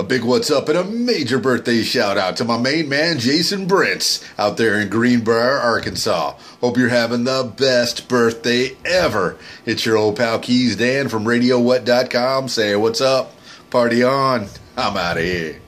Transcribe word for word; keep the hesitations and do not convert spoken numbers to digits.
big what's up and a major birthday shout out to my main man, Jason Brents, out there in Greenbrier, Arkansas. Hope you're having the best birthday ever. It's your old pal Keys Dan from radio what dot com saying what's up, party on, I'm out of here.